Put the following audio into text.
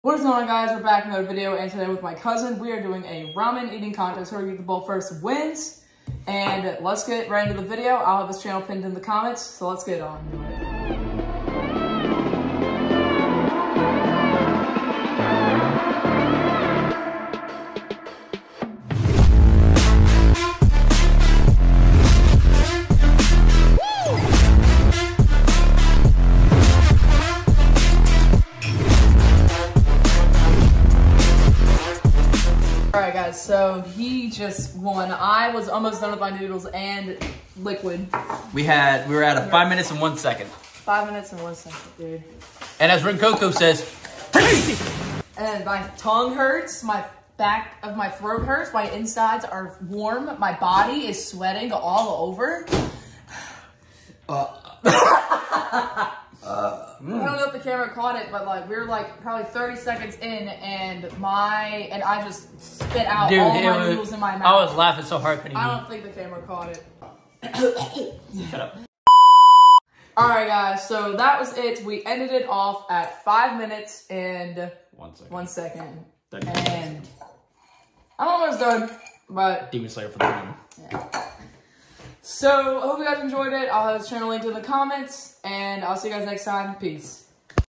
What is going on, guys? We're back in another video, and today with my cousin, we are doing a ramen eating contest. Whoever gets the bowl first wins. And let's get right into the video. I'll have his channel pinned in the comments, so let's get on. Alright guys, so he just won. I was almost done with my noodles and liquid. We were at a 5 minutes and 1 second. 5 minutes and 1 second, dude. And as Rinkoko says, crazy! And my tongue hurts, my back of my throat hurts, my insides are warm, my body is sweating all over. I don't know if the camera caught it, but like we were like probably 30 seconds in, and I just spit out all my noodles in my mouth. I was laughing so hard, couldn't I even. don't think the camera caught it. Shut up. All right, guys. So that was it. We ended it off at 5 minutes and 1 second. And I'm almost done, but Demon Slayer for the win. yeah. So, I hope you guys enjoyed it. I'll have his channel linked in the comments, and I'll see you guys next time. Peace.